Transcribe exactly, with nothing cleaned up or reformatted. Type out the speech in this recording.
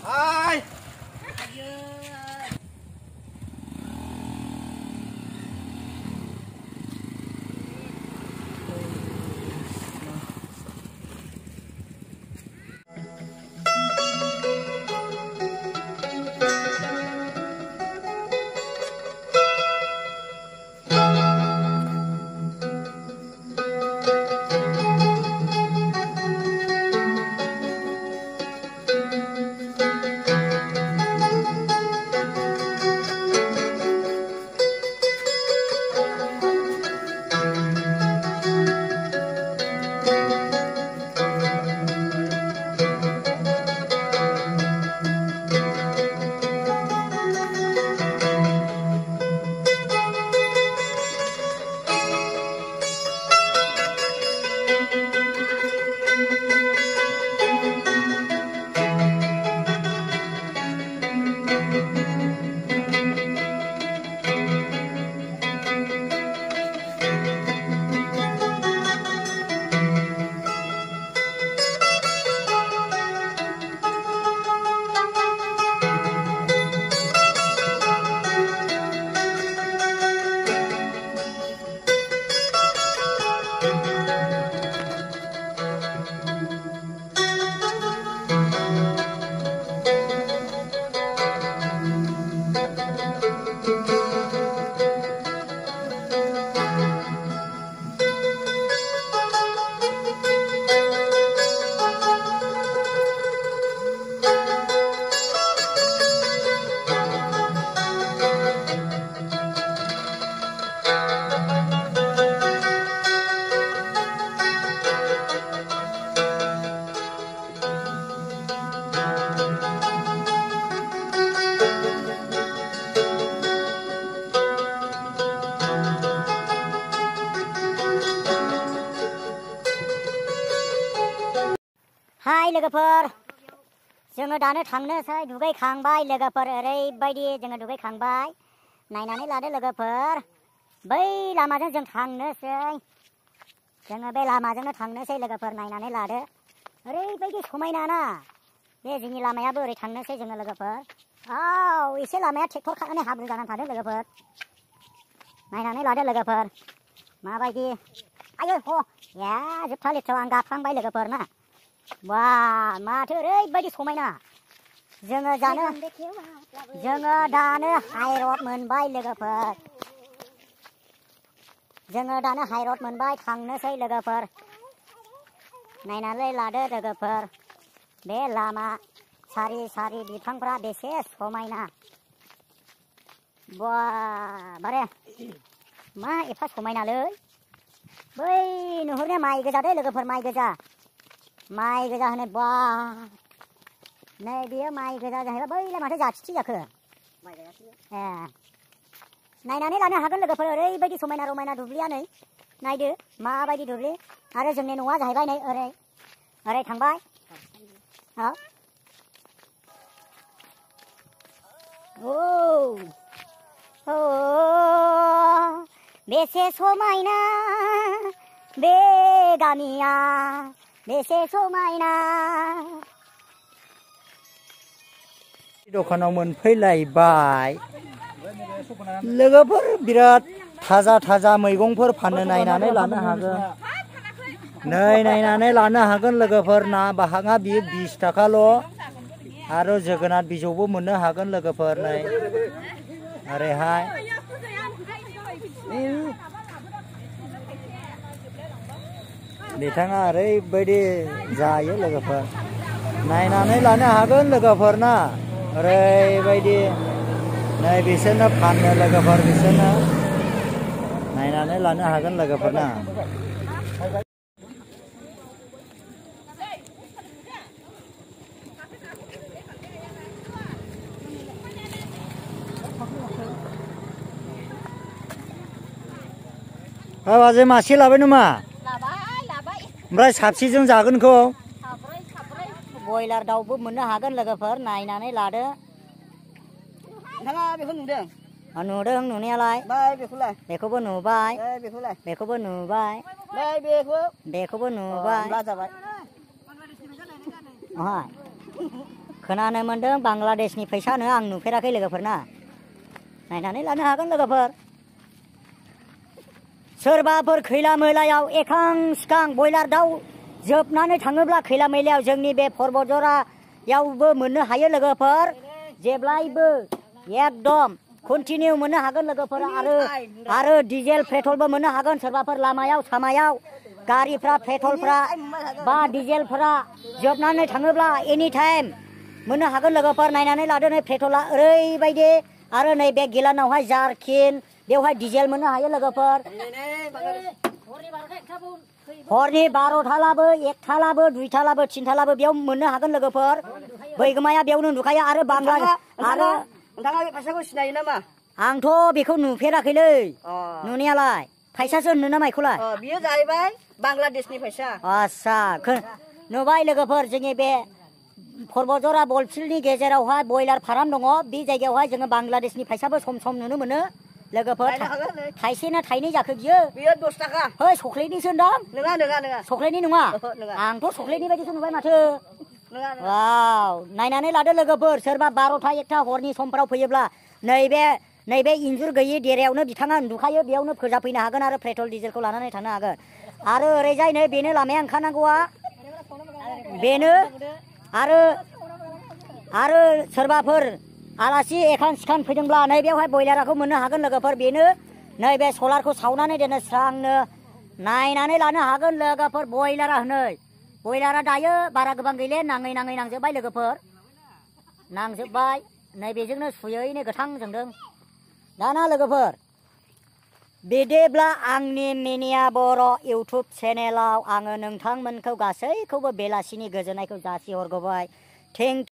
Hai. Hai लोगोफोर जोङो दानो थांनोसै दुगैखांबाय लोगोफोर ओरैबायदि जोङो दुगैखांबाय नायनानै लादो लोगोफोर बै लामाजों जों थांनोसै जोङो बे लामाजोंनो थांनोसै लोगोफोर नायनानै लादो ओरैबायदि समायना ना बे जोंनि लामायाबो ओरै थांनोसै जोङो लोगोफोर आव एसे लामाया ट्रेक्टर खारनानै हाब्रु जानानै थादों लोगोफोर नायनानै लादो लोगोफोर माबायदि आयो ह या जोबथा लेथ्रायाव आं गाफ्लांबाय लोगोफोर ना Wah, माथो ओरैबायदि समायना जोङो जानो जोङो दानो हाइरड मोनबाय लोगोफोर जोङो दानो हाइरड मोनबाय थांनोसै लोगोफोर नायनानै लादो लोगोफोर बे लामा सारि सारि बिफांफ्रा बेसे समायना वाह बारे मा एफा समायनालै बै नुहुरनाया माइ गोजा दे लोगोफोर माइ गोजा माइ गोजा होनो बा नै बेयो माइ गोजा जाहैबाय बैलाय माथो जाथिथि जाखो ए नायनानै लानो हागोन लोगोफोर ओरैबायदि समायना रमायना दुब्लिया नै नायदो माबायदि दुब्लि आरो जोंनि न'आ जाहैबाय नै ओरै ओरै थांबाय औ औ बेसे समायना बे गामिया बेसे समायना दखानाव मोनफैलायबाय लोगोफोर बिराद थाजा थाजा मैगंफोर फाननो नायनानै लानो हागोन नै नायनानै लानो हागोन लोगोफोर ना बाहागा बियो बिस थाखाल' आरो जोगोनार बिजौबो मोननो हागोन लोगोफोर नै ओरैहाय बिथाङा ओरैबायदि जायो लोगोफोर नायनानै लानो हागोन लोगोफोर ना ओरैबायदि नै बिसोरनो फाननो लोगोफोर बिसोरनो नायनानै लानो हागोन लोगोफोर ना बाजै मासे लाबाय नामा ओमफ्राय साबसेजों जागोनखौ बयलार दाउबो मोननो हागोन लोगोफोर नायनानै लादो नोंथाङा बेखौ नुदों नुदों नुनायालाय बाय बेखौलाय बेखौबो नुबाय बेखौलाय बेखौबो नुबाय बाय बेखौ बेखौबो नुबाय जाबाय खोनानो मोन्दों बांलादेशनि फैसानो आं नुफेराखै लोगोफोरना नायनानै लानो हागोन लोगोफोर सोरबाफोर खैला मैलायाव एखां सिखां बयलार दाउ जोबनानै थाङोब्ला खैला मैलायाव जोंनि बे पर्बतजरायावबो मोननो हायो लोगोफोर जेब्लायबो एकदम कन्टिनिउ मोननो हागोन लोगोफोर आरो आरो डिजेल पेट्रलबो मोननो हागोन सोरबाफोर लामायाव सामायाव गारिफ्रा पेट्रलफ्रा बा डिजेलफ्रा जोबनानै थाङोब्ला एनि टाइम मोननो हागोन लोगोफोर नायनानै लादो नै पेट्रला ओरैबायदि आरो नै बे गिलानावहाय जारकिन बेवहाय डिजेल मोननो हायो लोगोफोर हरनि बार'थालाबो एकथालाबो दुइथालाबो थिनथालाबो बेयाव मोननो हागोन लोगोफोर बैगोमाया बेयावनो नुखायो आरो बांला आरो नोंथाङा बे फैसाखौ सिनायो नामा आंथ' बेखौ नुफेराखैलै नुनायालाय फैसासो होनो नामा बेखौलाय बियो जाहैबाय बांलादेशनि फैसा आस्सा नुबाय लोगोफोर जोंनि बे पर्बतजरा बलफिल्डनि गेजेरावहाय बयलार फार्म दङ बे जायगायावहाय जोङो बांलादेशनि फैसाबो सम सम नुनो मोनो लोगोफोर थाइसे ना थाइनै जाखो बियो बियो दस थाखा है चक्लेटनिसो होनदां नङा नङा नङा चक्लेटनि नङा आंथ' चक्लेटनि बायदिसो नुबाय माथो वाव नायनानै लादो लोगोफोर सोरबा बार'था एकथा हरनि समफ्राव फैयोब्ला नैबे नैबे इन्जुर गैयि देरायावनो बिथाङा उन्दुखायो बेयावनो फोजाफैनो हागोन आरो पेट्रल डिजेलखौ लानानै थांनो हागोन आरो ओरैजाय नै बेनो लामाया ओंखारनांगौआ बेनो आरो आरो सोरबाफोर आलासि एखान सिखान फैदोंब्ला नै बेवहाय बयलारखौ मोननो हागोन लोगोफोर बेनो नैबे सलारखौ सावनानै दोनो स्रांनो नायनानै लानो हागोन लोगोफोर बयलारा नै बयलारा दायो बारा गोबां गैले नाङै नाङै नांजोबबाय लोगोफोर नांजोबबाय नै बेजोंनो सुयैनो गोथां जोंदों दाना लोगोफोर बिदिब्ला आंनि मिनिया बर' इउटुब चेनेलाव आङो नोंथांमोनखौ गासैखौबो बेलासिनि गोजोननायखौ जासिहरगोबाय थेंक